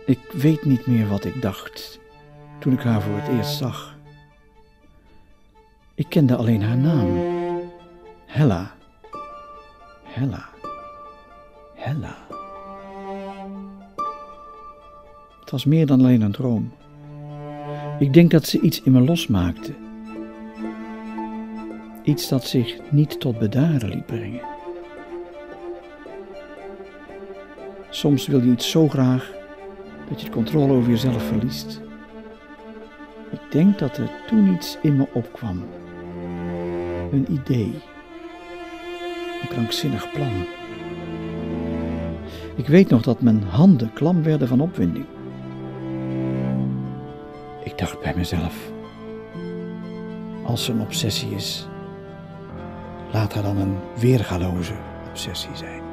Ik weet niet meer wat ik dacht toen ik haar voor het eerst zag. Ik kende alleen haar naam. Hella. Hella. Hella. Het was meer dan alleen een droom. Ik denk dat ze iets in me losmaakte. Iets dat zich niet tot bedaren liet brengen. Soms wil je iets zo graag dat je de controle over jezelf verliest. Ik denk dat er toen iets in me opkwam. Een idee. Een krankzinnig plan. Ik weet nog dat mijn handen klam werden van opwinding. Ik dacht bij mezelf: als er een obsessie is, laat haar dan een weergaloze obsessie zijn.